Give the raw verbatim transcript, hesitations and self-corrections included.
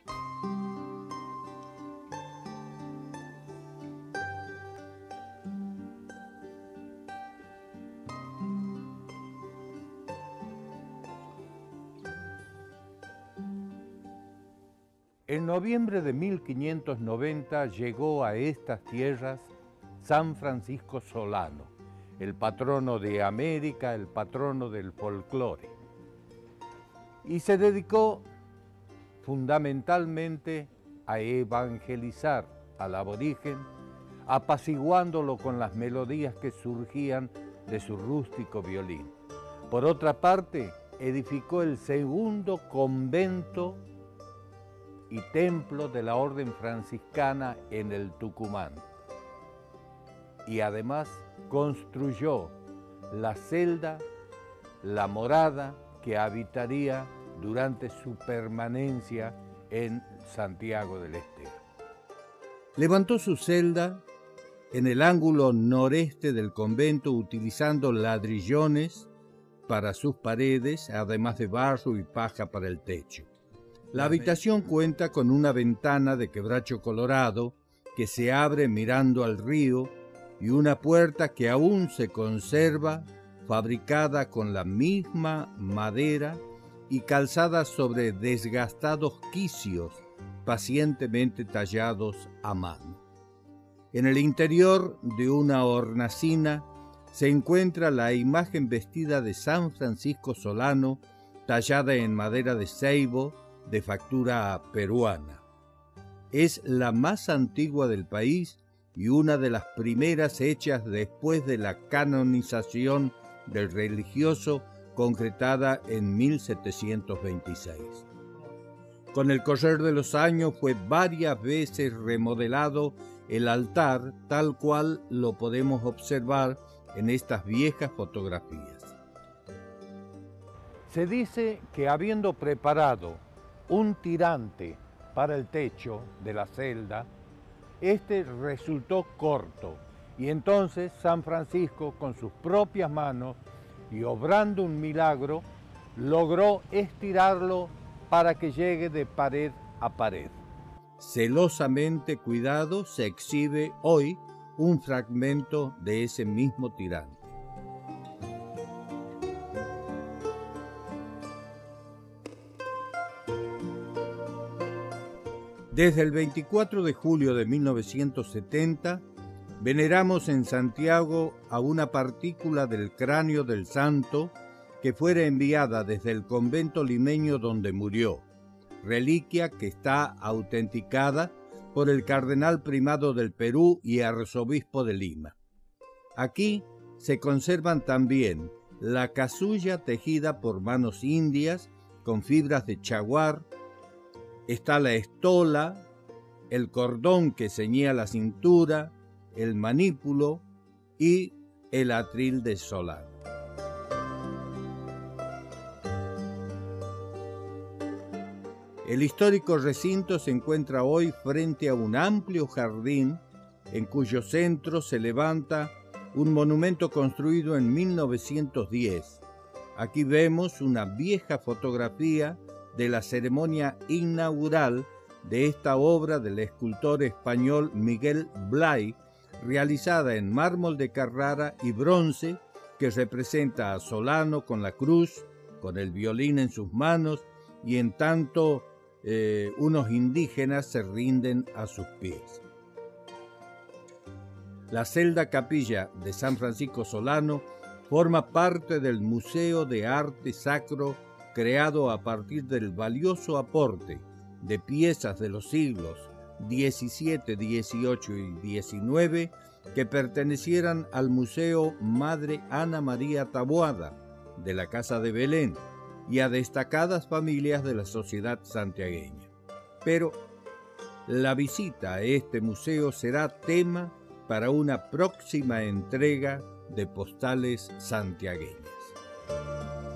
En noviembre de mil quinientos noventa llegó a estas tierras San Francisco Solano, el patrono de América, el patrono del folclore, y se dedicó fundamentalmente a evangelizar al aborigen, apaciguándolo con las melodías que surgían de su rústico violín. Por otra parte, edificó el segundo convento y templo de la orden franciscana en el Tucumán. Y además construyó la celda, la morada que habitaría durante su permanencia en Santiago del Estero. Levantó su celda en el ángulo noreste del convento utilizando ladrillones para sus paredes, además de barro y paja para el techo. La habitación cuenta con una ventana de quebracho colorado que se abre mirando al río y una puerta que aún se conserva, fabricada con la misma madera y calzada sobre desgastados quicios pacientemente tallados a mano. En el interior de una hornacina se encuentra la imagen vestida de San Francisco Solano, tallada en madera de ceibo, de factura peruana. Es la más antigua del país y una de las primeras hechas después de la canonización del religioso concretada en mil setecientos veintiséis. Con el correr de los años fue varias veces remodelado el altar tal cual lo podemos observar en estas viejas fotografías. Se dice que habiendo preparado un tirante para el techo de la celda, este resultó corto y entonces San Francisco con sus propias manos y obrando un milagro logró estirarlo para que llegue de pared a pared. Celosamente cuidado se exhibe hoy un fragmento de ese mismo tirante. Desde el veinticuatro de julio de mil novecientos setenta, veneramos en Santiago a una partícula del cráneo del santo que fuera enviada desde el convento limeño donde murió, reliquia que está autenticada por el cardenal primado del Perú y arzobispo de Lima. Aquí se conservan también la casulla tejida por manos indias con fibras de chaguar. Está la estola, el cordón que ceñía la cintura, el manípulo y el atril de Solano. El histórico recinto se encuentra hoy frente a un amplio jardín en cuyo centro se levanta un monumento construido en mil novecientos diez. Aquí vemos una vieja fotografía de la ceremonia inaugural de esta obra del escultor español Miguel Blay, realizada en mármol de Carrara y bronce, que representa a Solano con la cruz, con el violín en sus manos, y en tanto eh, unos indígenas se rinden a sus pies. La celda capilla de San Francisco Solano forma parte del Museo de Arte Sacro creado a partir del valioso aporte de piezas de los siglos diecisiete, dieciocho y diecinueve que pertenecieran al Museo Madre Ana María Taboada de la Casa de Belén y a destacadas familias de la sociedad santiagueña. Pero la visita a este museo será tema para una próxima entrega de Postales Santiagueñas.